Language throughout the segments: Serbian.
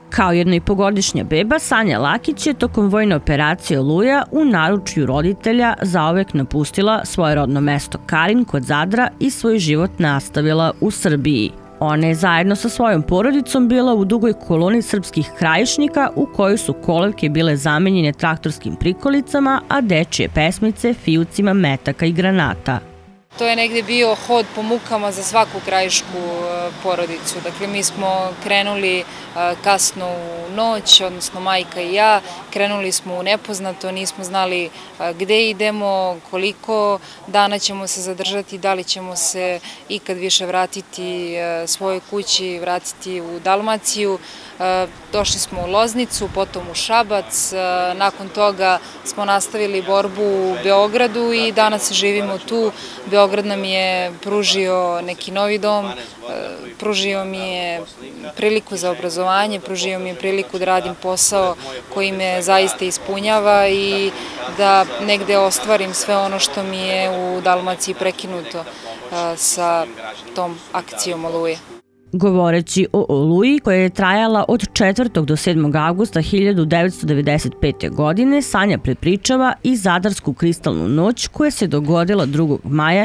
Kao 1,5-godišnja beba, Sanja Lakić je tokom vojne operacije Oluja u naručju roditelja zauvek napustila svoje rodno mesto Karin kod Zadra i svoj život nastavila u Srbiji. Ona je zajedno sa svojom porodicom bila u dugoj koloni srpskih krajišnika u kojoj su kolevke bile zamenjene traktorskim prikolicama, a dečije pesmice fijucima metaka i granata. To je negde bio hod po mukama za svaku krajišku porodicu. Dakle, mi smo krenuli kasno u noć, odnosno majka i ja, krenuli smo u nepoznato, nismo znali gde idemo, koliko dana ćemo se zadržati, da li ćemo se ikad više vratiti svojoj kući, vratiti u Dalmaciju. Došli smo u Loznicu, potom u Šabac, nakon toga smo nastavili borbu u Beogradu i danas živimo tu. Beograd nam je pružio neki novi dom, pružio mi je priliku za obrazovanje, pružio mi je priliku da radim posao koji me zaista ispunjava i da negde ostvarim sve ono što mi je u Dalmaciji prekinuto sa tom akcijom Oluje. Govoreći o Oluji, koja je trajala od 4. do 7. avgusta 1995. godine, Sanja prepričava i Zadarsku kristalnu noć koja se dogodila 2. maja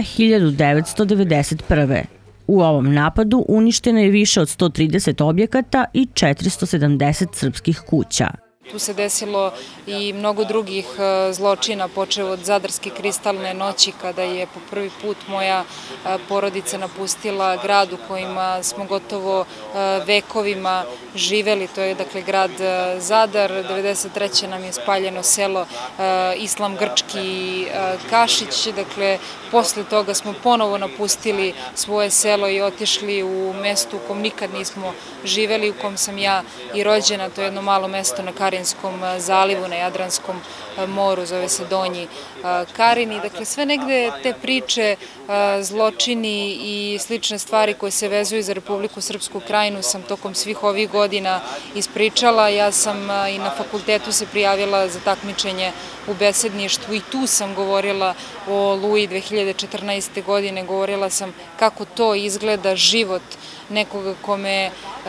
1991. U ovom napadu uništeno je više od 130 objekata i 470 srpskih kuća. Tu se desilo i mnogo drugih zločina, počeo od Zadarske kristalne noći kada je po prvi put moja porodica napustila grad u kojima smo gotovo vekovima živeli. To je dakle grad Zadar. 1993. nam je spaljeno selo Islam Grčki Kašić. Dakle, posle toga smo ponovo napustili svoje selo i otišli u mesto u kom nikad nismo živeli, u kom sam ja i rođena. To je jedno malo mesto na Karinskom zalivu, na Jadranskom moru, zove se Donji Karini. Dakle, sve negde te priče, zločini i slične stvari koje se vezuju za Republiku Srpsku Krajinu sam tokom svih ovih godina ispričala. Ja sam i na fakultetu se prijavila za takmičenje u besedništvu i tu sam govorila o Oluji 2014. godine. Govorila sam kako to izgleda život nekoga kome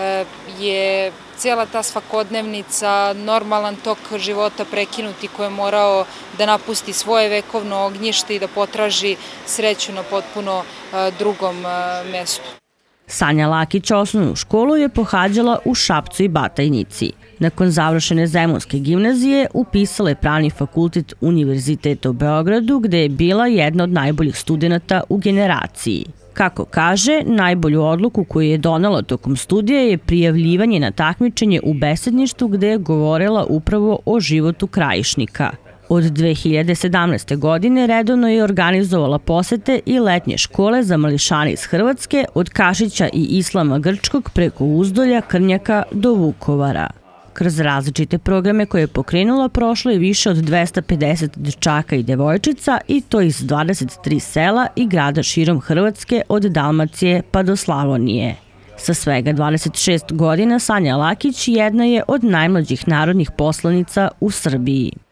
je cijela ta svakodnevnica, normalan tok života prekinuti, koji je morao da napusti svoje vekovno ognjište i da potraži sreću na potpuno drugom mestu. Sanja Lakić osnovnu školu je pohađala u Šapcu i Batajnici. Nakon završene Zemunske gimnazije upisala je Pravni fakultet Univerziteta u Beogradu, gde je bila jedna od najboljih studenata u generaciji. Kako kaže, najbolju odluku koju je donela tokom studija je prijavljivanje na takmičenje u besedništvu gde je govorila upravo o životu krajišnika. Od 2017. godine redovno je organizovala posete i letnje škole za mališane iz Hrvatske od Kašića i Islama Grčkog preko Uzdolja, Krnjaka do Vukovara. Kroz različite programe koje je pokrenula prošlo je više od 250 dečaka i devojčica i to iz 23 sela i grada širom Hrvatske od Dalmacije pa do Slavonije. Sa svega 26 godina Sanja Lakić jedna je od najmlađih narodnih poslanica u Srbiji.